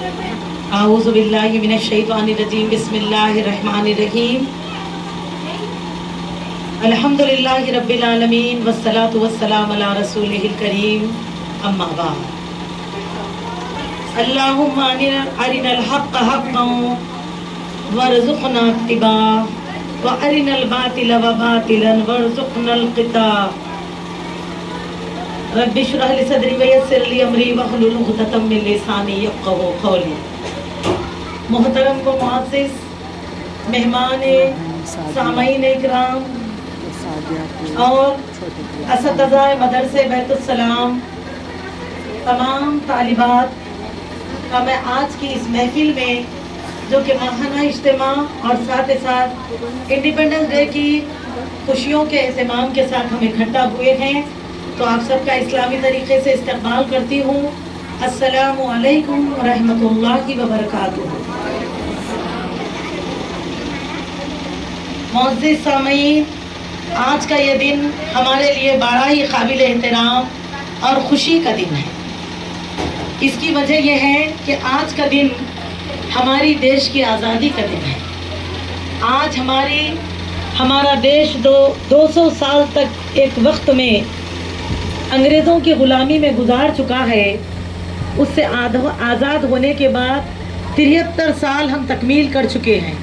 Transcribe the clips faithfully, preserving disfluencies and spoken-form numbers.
اعوذ باللہ من الشیطان الرجیم بسم اللہ الرحمن الرحیم الحمدللہ رب العالمین والصلاة والسلام علی رسولہ الکریم اما بعد اللہم ارنا الحق حقا وارزقنا اتباعہ وارنا الباطل باطلا وارزقنا الاجتناب رب اشرح لی صدری ویسر لی امری واحلل عقدۃ من لسانی یفقہوا قولی۔ محترم و معزز مہمان سامعین اکرام اور اساتذہ مدرسے بیت السلام، تمام طالبات کا میں آج کی اس محفل میں جو کہ ماہانہ اجتماع اور ساتھ ساتھ انڈیپینڈنس ڈے کی خوشیوں کے اہتمام کے ساتھ ہم اکٹھا ہوئے ہیں، تو آپ سب کا اسلامی طریقے سے استقبال کرتی ہوں۔ السلام علیکم ورحمۃ اللہ وبرکاتہ۔ معزز سامعین، آج کا یہ دن ہمارے لیے بڑا ہی قابل احترام اور خوشی کا دن ہے۔ اس کی وجہ یہ ہے کہ آج کا دن ہماری دیش کی آزادی کا دن ہے۔ آج ہماری ہمارا دیش دو دو سو سال تک ایک وقت میں انگریزوں کی غلامی میں گزار چکا ہے۔ اس سے آزاد ہونے کے بعد تریہتر سال ہم تکمیل کر چکے ہیں۔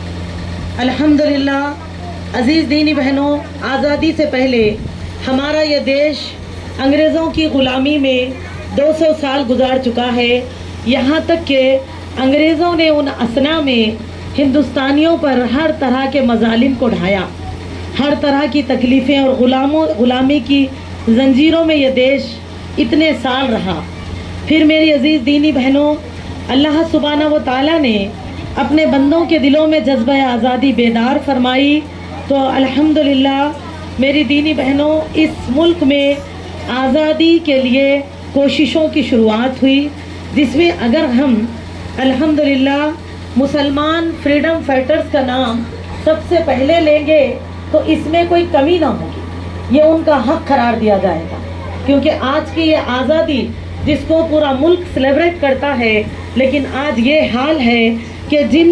الحمدللہ عزیز دینی بہنوں، آزادی سے پہلے ہمارا یہ دیش انگریزوں کی غلامی میں دو سو سال گزار چکا ہے، یہاں تک کہ انگریزوں نے ان اثنا میں ہندوستانیوں پر ہر طرح کے مظالم کو ڈھایا، ہر طرح کی تکلیفیں اور غلاموں غلامی کی زنجیروں میں یہ دیش اتنے سال رہا۔ پھر میری عزیز دینی بہنوں، اللہ سبحانہ و تعالیٰ نے اپنے بندوں کے دلوں میں جذبہ آزادی بیدار فرمائی، تو الحمدللہ میری دینی بہنوں اس ملک میں آزادی کے لیے کوششوں کی شروعات ہوئی، جس میں اگر ہم الحمدللہ مسلمان فریڈم فائٹرز کا نام سب سے پہلے لیں گے تو اس میں کوئی کمی نہ ہوگی، یہ ان کا حق قرار دیا جائے گا، کیونکہ آج کی یہ آزادی جس کو پورا ملک سیلیبریٹ کرتا ہے، لیکن آج یہ حال ہے کہ جن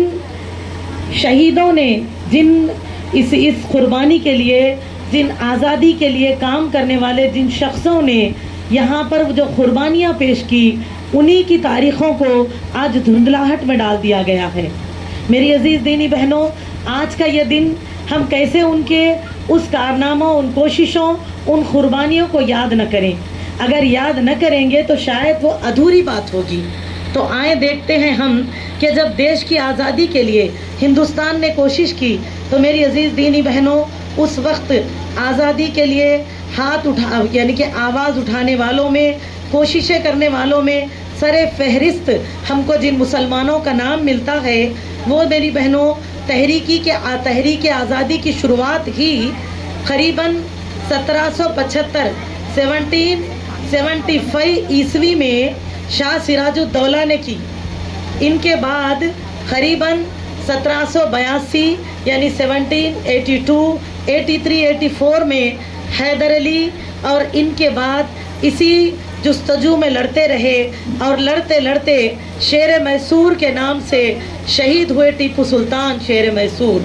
شہیدوں نے جن اس اس قربانی کے لیے، جن آزادی کے لیے کام کرنے والے جن شخصوں نے یہاں پر جو قربانیاں پیش کی، انہی کی تاریخوں کو آج دھندلاہٹ میں ڈال دیا گیا ہے۔ میری عزیز دینی بہنوں، آج کا یہ دن ہم کیسے ان کے اس کارناموں، ان کوششوں، ان قربانیوں کو یاد نہ کریں؟ اگر یاد نہ کریں گے تو شاید وہ ادھوری بات ہوگی۔ تو آئیں دیکھتے ہیں ہم کہ جب دیش کی آزادی کے لیے ہندوستان نے کوشش کی تو میری عزیز دینی بہنوں، اس وقت آزادی کے لیے ہاتھ اٹھا یعنی کہ آواز اٹھانے والوں میں، کوششیں کرنے والوں میں سر فہرست ہم کو جن مسلمانوں کا نام ملتا ہے، وہ میری بہنوں تحریکی کے تحریک آزادی کی شروعات ہی قریباً سترہ سو پچہتر سیونٹین سیونٹی فائیو عیسوی میں شاہ سراج الدولہ نے کی۔ ان کے بعد قریباً سترہ سو بیاسی یعنی seventeen eighty two eighty three eighty four میں حیدر علی، اور ان کے بعد اسی جستجو میں لڑتے رہے اور لڑتے لڑتے شیر میسور کے نام سے شہید ہوئے ٹیپو سلطان شیر میسور۔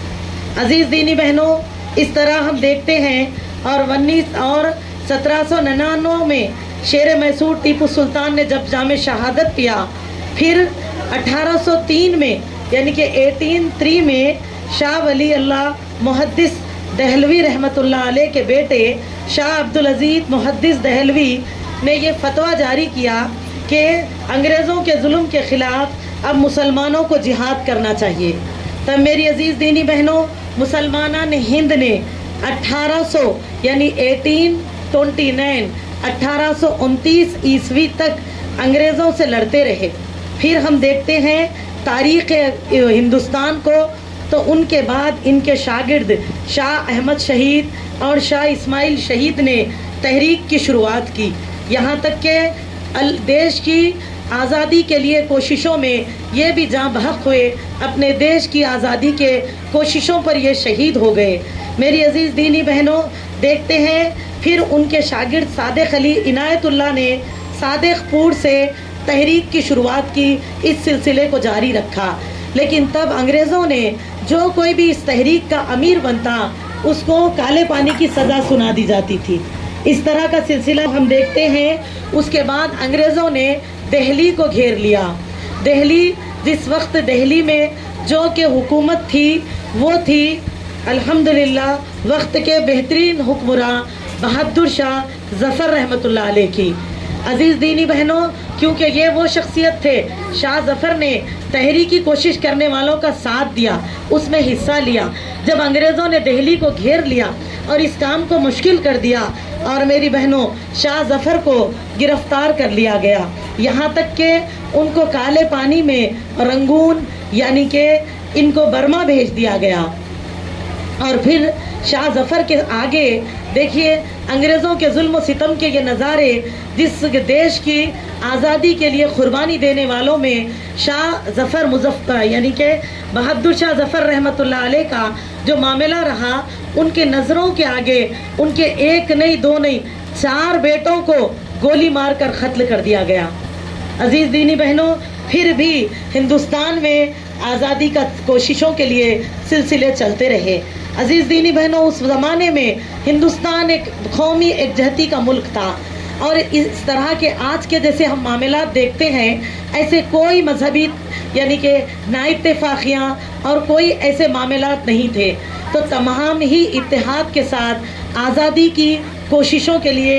عزیز دینی بہنوں، اس طرح ہم دیکھتے ہیں اور انیس اور سترہ سو ننانوے میں شیر میسور ٹیپو سلطان نے جب جام شہادت پیا، پھر اٹھارہ سو تین میں یعنی کہ ایٹین تھری میں شاہ ولی اللہ محدث دہلوی رحمۃ اللہ علیہ کے بیٹے شاہ عبدالعزیز محدث دہلوی نے یہ فتویٰ جاری کیا کہ انگریزوں کے ظلم کے خلاف اب مسلمانوں کو جہاد کرنا چاہیے۔ تب میری عزیز دینی بہنوں، مسلمانان ہند نے اٹھارہ سو یعنی ایٹین ٹونٹی نائن اٹھارہ سو انتیس عیسوی تک انگریزوں سے لڑتے رہے۔ پھر ہم دیکھتے ہیں تاریخ ہندوستان کو، تو ان کے بعد ان کے شاگرد شاہ احمد شہید اور شاہ اسماعیل شہید نے تحریک کی شروعات کی، یہاں تک کہ دیش کی آزادی کے لیے کوششوں میں یہ بھی جاں بحق ہوئے، اپنے دیش کی آزادی کے کوششوں پر یہ شہید ہو گئے۔ میری عزیز دینی بہنوں، دیکھتے ہیں پھر ان کے شاگرد صادق علی عنایت اللہ نے صادق پور سے تحریک کی شروعات کی، اس سلسلے کو جاری رکھا، لیکن تب انگریزوں نے جو کوئی بھی اس تحریک کا امیر بنتا اس کو کالے پانی کی سزا سنا دی جاتی تھی۔ اس طرح کا سلسلہ ہم دیکھتے ہیں۔ اس کے بعد انگریزوں نے دہلی کو گھیر لیا۔ دہلی، جس وقت دہلی میں جو کہ حکومت تھی وہ تھی الحمدللہ وقت کے بہترین حکمراں بہادر شاہ ظفر رحمۃ اللہ علیہ کی۔ عزیز دینی بہنوں، کیونکہ یہ وہ شخصیت تھے، شاہ ظفر نے تحریکی کوشش کرنے والوں کا ساتھ دیا، اس میں حصہ لیا۔ جب انگریزوں نے دہلی کو گھیر لیا اور اس کام کو مشکل کر دیا، اور میری بہنوں شاہ ظفر کو گرفتار کر لیا گیا، یہاں تک کہ ان کو کالے پانی میں رنگون یعنی کہ ان کو برما بھیج دیا گیا۔ اور پھر شاہ ظفر کے آگے دیکھیے انگریزوں کے ظلم و ستم کے یہ نظارے، جس دیش کی آزادی کے لیے قربانی دینے والوں میں شاہ ظفر مظفر یعنی کہ بہادر شاہ ظفر رحمۃ اللہ علیہ کا جو معاملہ رہا، ان کے نظروں کے آگے ان کے ایک نہیں دو نہیں چار بیٹوں کو گولی مار کر قتل کر دیا گیا۔ عزیز دینی بہنوں، پھر بھی ہندوستان میں آزادی کا کوششوں کے لیے سلسلے چلتے رہے۔ عزیز دینی بہنوں، اس زمانے میں ہندوستان ایک قومی یکجہتی کا ملک تھا، اور اس طرح کے آج کے جیسے ہم معاملات دیکھتے ہیں، ایسے کوئی مذہبی یعنی کہ نا اتفاقیاں اور کوئی ایسے معاملات نہیں تھے، تو تمام ہی اتحاد کے ساتھ آزادی کی کوششوں کے لیے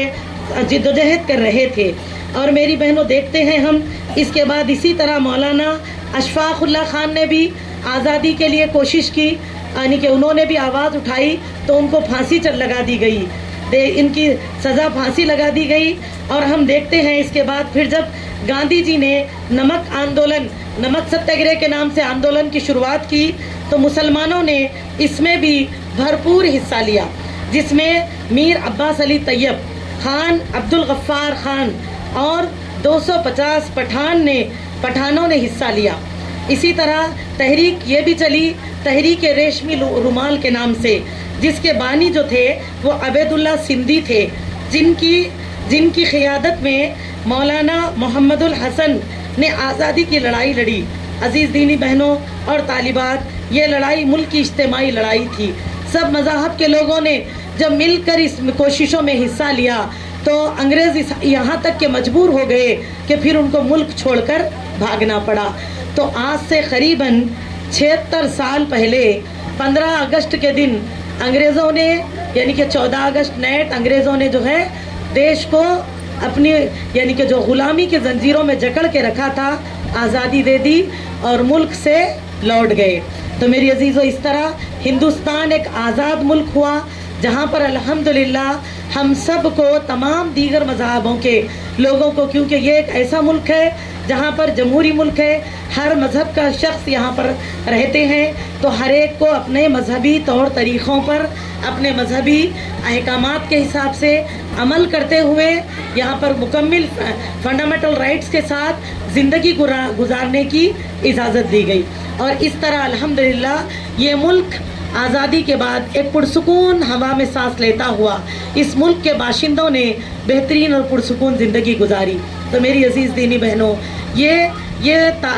جدوجہد کر رہے تھے۔ اور میری بہنوں دیکھتے ہیں ہم اس کے بعد اسی طرح مولانا اشفاق اللہ خان نے بھی آزادی کے لیے کوشش کی، یعنی کہ انہوں نے بھی آواز اٹھائی تو ان کو پھانسی چل لگا دی گئی، ان کی سزا پھانسی لگا دی گئی۔ اور ہم دیکھتے ہیں اس کے بعد پھر جب گاندھی جی نے نمک آندولن نمک ستیہ گرہ کے نام سے آندولن کی شروعات کی، تو مسلمانوں نے اس میں بھی بھرپور حصہ لیا، جس میں میر عباس علی طیب خان، عبد الغفار خان اور دو سو پچاس پٹھان نے پٹھانوں نے حصہ لیا۔ اسی طرح تحریک یہ بھی چلی تحریک ریشمی رومال کے نام سے، جس کے بانی جو تھے وہ عبید اللہ سندھی تھے، جن کی جن کی قیادت میں مولانا محمد الحسن نے آزادی کی لڑائی لڑی۔ عزیز دینی بہنوں اور طالبات، یہ لڑائی ملک کی اجتماعی لڑائی تھی۔ سب مذاہب کے لوگوں نے جب مل کر اس کوششوں میں حصہ لیا تو انگریز یہاں تک کہ مجبور ہو گئے کہ پھر ان کو ملک چھوڑ کر بھاگنا پڑا۔ تو آج سے قریباً چھہتر سال پہلے پندرہ اگست کے دن انگریزوں نے یعنی کہ چودہ اگست نائٹ انگریزوں نے جو ہے دیش کو اپنی یعنی کہ جو غلامی کے زنجیروں میں جکڑ کے رکھا تھا آزادی دے دی اور ملک سے لوٹ گئے۔ تو میری عزیزو، اس طرح ہندوستان ایک آزاد ملک ہوا، جہاں پر الحمدللہ ہم سب کو تمام دیگر مذہبوں کے لوگوں کو، کیونکہ یہ ایک ایسا ملک ہے جہاں پر جمہوری ملک ہے، ہر مذہب کا شخص یہاں پر رہتے ہیں، تو ہر ایک کو اپنے مذہبی طور طریقوں پر اپنے مذہبی احکامات کے حساب سے عمل کرتے ہوئے یہاں پر مکمل فنڈامنٹل رائٹس کے ساتھ زندگی گزارنے کی اجازت دی گئی۔ اور اس طرح الحمدللہ یہ ملک آزادی کے بعد ایک پرسکون ہوا میں سانس لیتا ہوا اس ملک کے باشندوں نے بہترین اور پرسکون زندگی گزاری۔ تو میری عزیز دینی بہنوں، یہ یہ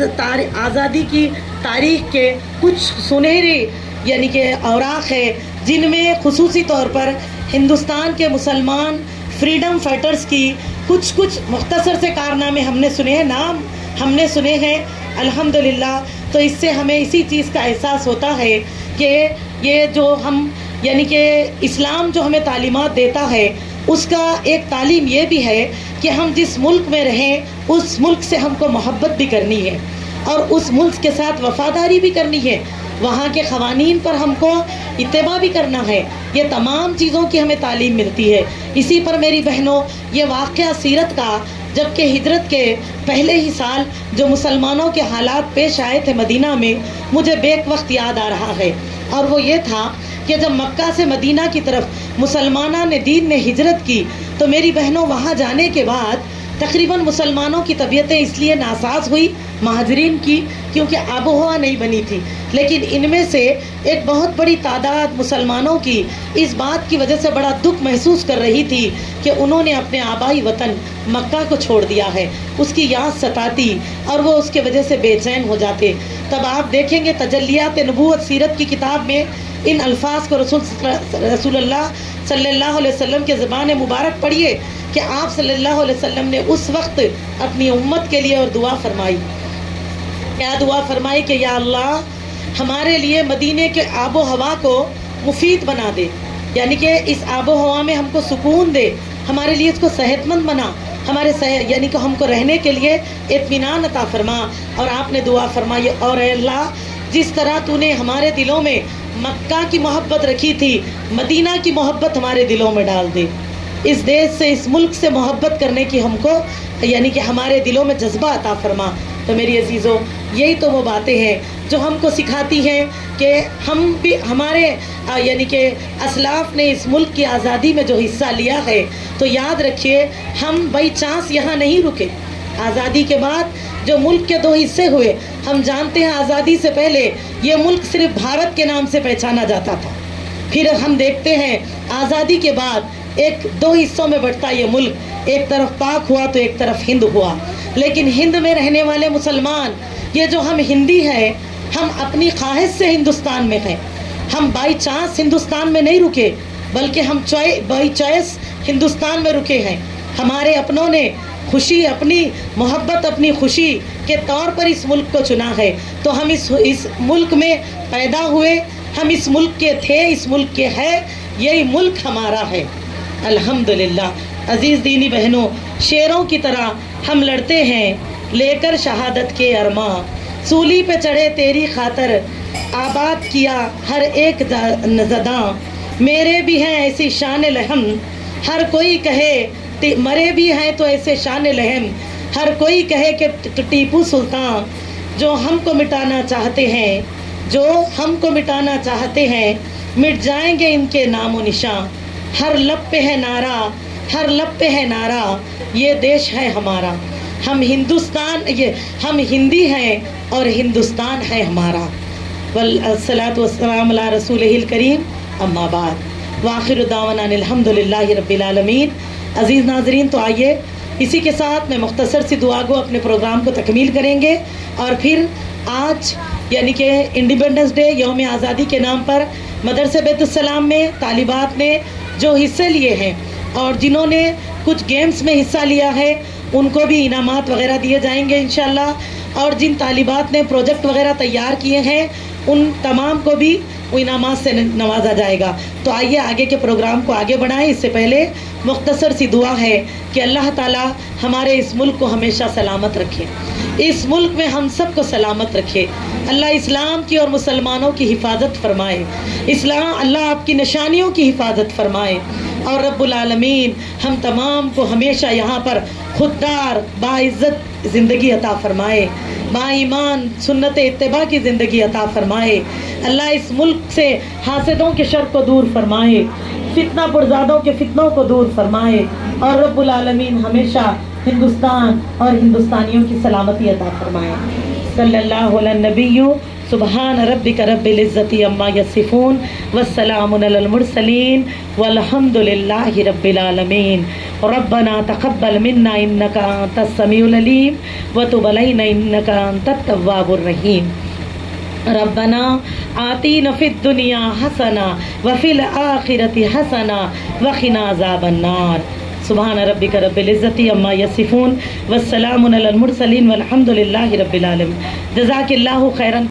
آزادی کی تاریخ کے کچھ سنہری یعنی کہ اوراق ہے، جن میں خصوصی طور پر ہندوستان کے مسلمان فریڈم فائٹرز کی کچھ کچھ مختصر سے کارنامے ہم نے سنے ہیں، نام ہم نے سنے ہیں الحمدللہ۔ تو اس سے ہمیں اسی چیز کا احساس ہوتا ہے کہ یہ جو ہم یعنی کہ اسلام جو ہمیں تعلیمات دیتا ہے، اس کا ایک تعلیم یہ بھی ہے کہ ہم جس ملک میں رہیں اس ملک سے ہم کو محبت بھی کرنی ہے اور اس ملک کے ساتھ وفاداری بھی کرنی ہے، وہاں کے قوانین پر ہم کو اتباع بھی کرنا ہے۔ یہ تمام چیزوں کی ہمیں تعلیم ملتی ہے۔ اسی پر میری بہنوں، یہ واقعہ سیرت کا جبکہ ہجرت کے پہلے ہی سال جو مسلمانوں کے حالات پیش آئے تھے مدینہ میں، مجھے بیک وقت یاد آ رہا ہے، اور وہ یہ تھا کہ جب مکہ سے مدینہ کی طرف مسلمانوں نے دین نے ہجرت کی، تو میری بہنوں وہاں جانے کے بعد تقریباً مسلمانوں کی طبیعتیں اس لیے ناساز ہوئی مہاجرین کی کیونکہ آب و ہوا نہیں بنی تھی، لیکن ان میں سے ایک بہت بڑی تعداد مسلمانوں کی اس بات کی وجہ سے بڑا دکھ محسوس کر رہی تھی کہ انہوں نے اپنے آبائی وطن مکہ کو چھوڑ دیا ہے، اس کی یاد ستاتی اور وہ اس کے وجہ سے بے چین ہو جاتے۔ تب آپ دیکھیں گے تجلیات نبوت سیرت کی کتاب میں ان الفاظ کو رسول رسول اللہ صلی اللہ علیہ وسلم کے زبان مبارک پڑھیے کہ آپ صلی اللہ علیہ وسلم نے اس وقت اپنی امت کے لیے اور دعا فرمائی، کیا دعا فرمائی کہ یا اللہ ہمارے لیے مدینے کے آب و ہوا کو مفید بنا دے، یعنی کہ اس آب و ہوا میں ہم کو سکون دے، ہمارے لیے اس کو صحت مند بنا، ہمارے صحت یعنی کہ ہم کو رہنے کے لیے اطمینان عطا فرما۔ اور آپ نے دعا فرمائی اور اے اللہ جس طرح تو نے ہمارے دلوں میں مکہ کی محبت رکھی تھی، مدینہ کی محبت ہمارے دلوں میں ڈال دے، اس دیش سے اس ملک سے محبت کرنے کی ہم کو یعنی کہ ہمارے دلوں میں جذبہ عطا فرما۔ تو میری عزیزوں یہی تو وہ باتیں ہیں جو ہم کو سکھاتی ہیں کہ ہم بھی ہمارے یعنی کہ اسلاف نے اس ملک کی آزادی میں جو حصہ لیا ہے تو یاد رکھیے ہم بائی چانس یہاں نہیں رکے۔ آزادی کے بعد جو ملک کے دو حصے ہوئے، ہم جانتے ہیں آزادی سے پہلے یہ ملک صرف بھارت کے نام سے پہچانا جاتا تھا، پھر ہم دیکھتے ہیں آزادی کے بعد ایک دو حصوں میں بٹتا یہ ملک، ایک طرف پاک ہوا تو ایک طرف ہند ہوا۔ لیکن ہند میں رہنے والے مسلمان یہ جو ہم ہندی ہیں، ہم اپنی خواہش سے ہندوستان میں ہیں، ہم بائی چانس ہندوستان میں نہیں رکے بلکہ ہم بائی چوائس ہندوستان میں رکے ہیں۔ ہمارے اپنوں نے خوشی اپنی محبت اپنی خوشی کے طور پر اس ملک کو چنا ہے، تو ہم اس اس ملک میں پیدا ہوئے، ہم اس ملک کے تھے، اس ملک کے ہیں، یہی ملک ہمارا ہے الحمدللہ۔ عزیز دینی بہنوں، شیروں کی طرح ہم لڑتے ہیں لے کر شہادت کے ارماں، سولی پہ چڑھے تیری خاطر آباد کیا ہر ایک زداں، میرے بھی ہیں ایسی شان لہم، ہر کوئی کہے مرے بھی ہیں تو ایسے شان لہم، ہر کوئی کہے کہ ٹیپو سلطان جو ہم کو مٹانا چاہتے ہیں، جو ہم کو مٹانا چاہتے ہیں مٹ جائیں گے ان کے نام و نشان، ہر لب پہ ہے نعرہ ہر لب پہ ہے نعرہ یہ دیش ہے ہمارا، ہم ہندوستان یہ ہم ہندی ہیں اور ہندوستان ہے ہمارا۔ والصلاۃ والسلام علی رسولہ الکریم، اما بعد، وآخر دعوانا الحمدللہ رب العالمین۔ عزیز ناظرین، تو آئیے اسی کے ساتھ میں مختصر سی دعا گو اپنے پروگرام کو تکمیل کریں گے، اور پھر آج یعنی کہ انڈیپینڈنس ڈے یوم آزادی کے نام پر مدرسہ بیت السلام میں طالبات نے جو حصے لیے ہیں اور جنہوں نے کچھ گیمز میں حصہ لیا ہے ان کو بھی انعامات وغیرہ دیے جائیں گے انشاءاللہ، اور جن طالبات نے پروجیکٹ وغیرہ تیار کیے ہیں ان تمام کو بھی انعامات سے نوازا جائے گا۔ تو آئیے آگے کے پروگرام کو آگے بڑھائیں۔ اس سے پہلے مختصر سی دعا ہے کہ اللہ تعالی ہمارے اس ملک کو ہمیشہ سلامت رکھے، اس ملک میں ہم سب کو سلامت رکھے، اللہ اسلام کی اور مسلمانوں کی حفاظت فرمائے، اسلام اللہ آپ کی نشانیوں کی حفاظت فرمائے، اور رب العالمین ہم تمام کو ہمیشہ یہاں پر خوددار باعزت زندگی عطا فرمائے، با ایمان سنت اتباع کی زندگی عطا فرمائے۔ اللہ اس ملک سے حاسدوں کے شر کو دور فرمائے، فتنہ پرزادوں کے فتنوں کو دور فرمائے، اور رب العالمین ہمیشہ ہندوستان اور ہندوستانیوں کی سلامتی عطا فرمائے۔ صلی اللہ علی النبی، سبحان ربک رب العزت عما یصفون، والسلام علی المرسلین، والحمد للہ رب العالمین۔ ربنا تقبل منا انک انت السمیع العلیم وتب علینا انک انت التواب الرحیم۔ ربنا آتینا فی الدنیا حسنہ وفی الآخرۃ حسنہ وقنا عذاب النار۔ سبحان ربک رب العزت عما یصفون، والسلام علی المرسلین، والحمد للہ رب العالمین۔ جزاک اللہ خیرا۔